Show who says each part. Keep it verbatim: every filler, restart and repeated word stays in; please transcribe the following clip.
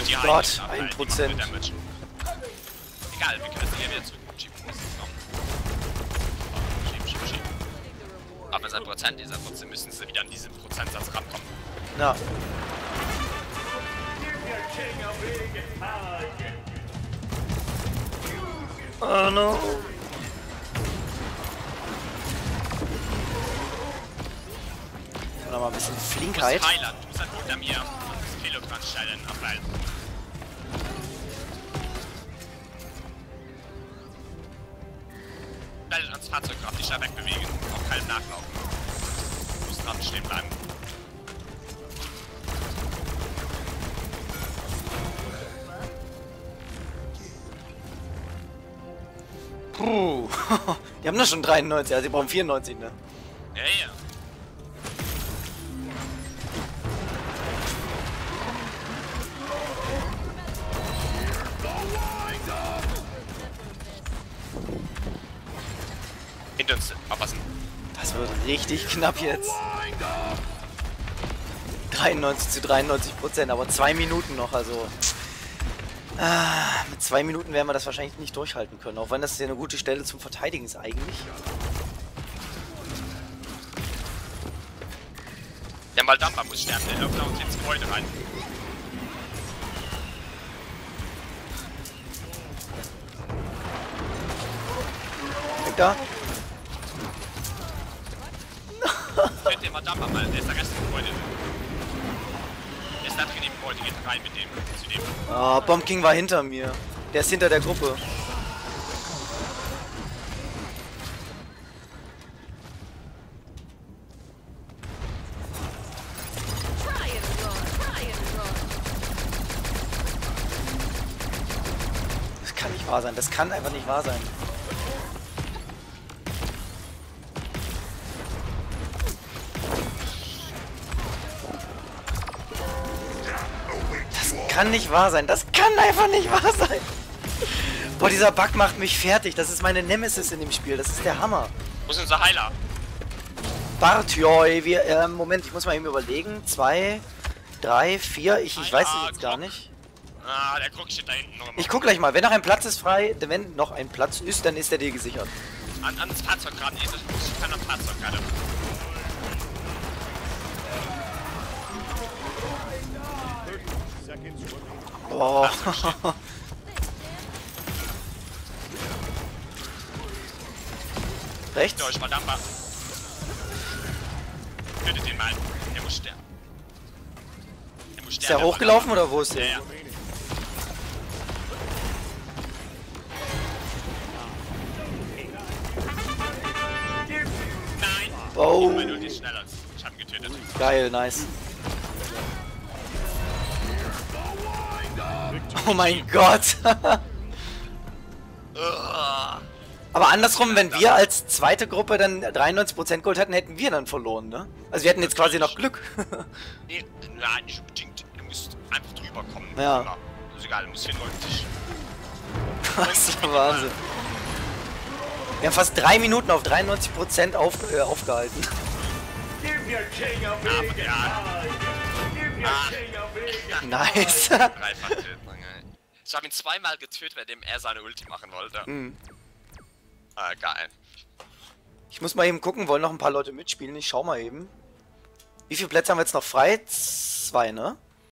Speaker 1: die
Speaker 2: Gott,
Speaker 1: Heilung,
Speaker 2: ein Prozent.
Speaker 1: Egal, wir können das hier wieder zurückschieben. Schieben, schieben, schieben. Aber wenn es ein Prozent ist, trotzdem müssen sie wieder an diesen Prozentsatz rankommen.
Speaker 2: Ja. Oh no. Noch mal ein bisschen Flinkheit.
Speaker 1: Du musst Heiler, du musst halt unter mir das Kilogramm stellen, ableiten. Bleibt ans Fahrzeug auf dich da wegbewegen, auf keinem nachlaufen. Du musst dran stehen bleiben.
Speaker 2: Puh. Die haben doch schon dreiundneunzig, also die brauchen vierundneunzig, ne?
Speaker 1: Ja, ja. Hinter uns aufpassen.
Speaker 2: Das wird richtig knapp jetzt. dreiundneunzig zu dreiundneunzig Prozent, aber zwei Minuten noch, also... Ah, mit zwei Minuten werden wir das wahrscheinlich nicht durchhalten können, auch wenn das ja eine gute Stelle zum Verteidigen ist eigentlich.
Speaker 1: Der Maldamba muss sterben, der läuft da uns ins Gebäude rein.
Speaker 2: Weg da.
Speaker 1: Tötet den Maldamba mal, der ist der Rest des Gebäudes. Der ist da drin im Gebäude, geht rein mit dem, zu dem.
Speaker 2: Oh, Bomb King war hinter mir. Der ist hinter der Gruppe. Das kann nicht wahr sein. Das kann einfach nicht wahr sein. Kann nicht wahr sein. Das kann einfach nicht wahr sein. Boah, dieser Bug macht mich fertig. Das ist meine Nemesis in dem Spiel. Das ist der Hammer.
Speaker 1: Wo ist unser Heiler?
Speaker 2: Bartjoi, wir, äh, Moment, ich muss mal eben überlegen. Zwei, drei, vier, ich, ich weiß es jetzt gar nicht.
Speaker 1: Ah, der Krug steht da hinten noch.
Speaker 2: Ich guck gleich mal. Wenn noch ein Platz ist frei, wenn noch ein Platz ist, dann ist der dir gesichert.
Speaker 1: An, an das Fahrzeug gerade. Ich kann das Fahrzeug gerade.
Speaker 2: Boah. Rechts?
Speaker 1: Deutsch, verdammt. Tötet den mal. Der muss sterben. Der muss sterben.
Speaker 2: Ist der hochgelaufen oder wo ist
Speaker 1: Ja,
Speaker 2: der?
Speaker 1: ja. Nein!
Speaker 2: Oh.
Speaker 1: Mein Ulti ist schneller. Ich hab ihn getötet.
Speaker 2: Geil, nice. Oh mein Gott. Aber andersrum, wenn wir als zweite Gruppe dann dreiundneunzig Prozent Gold hatten, hätten wir dann verloren, ne? Also wir hätten jetzt quasi noch Glück.
Speaker 1: Nee, nein, nicht unbedingt. Du musst einfach drüber kommen.
Speaker 2: Ja.
Speaker 1: Immer. Ist egal, du musst vierundneunzig.
Speaker 2: Das ist der Wahnsinn. Wir haben fast drei Minuten auf dreiundneunzig Prozent auf, äh, aufgehalten.
Speaker 1: Aber ja. Ah.
Speaker 2: Nice.
Speaker 1: Dreifach töten. Ich habe ihn zweimal getötet, währenddem er seine Ulti machen wollte.
Speaker 2: Mhm.
Speaker 1: Ah, geil.
Speaker 2: Ich muss mal eben gucken, wollen noch ein paar Leute mitspielen. Ich schau mal eben. Wie viele Plätze haben wir jetzt noch frei? Zwei, ne?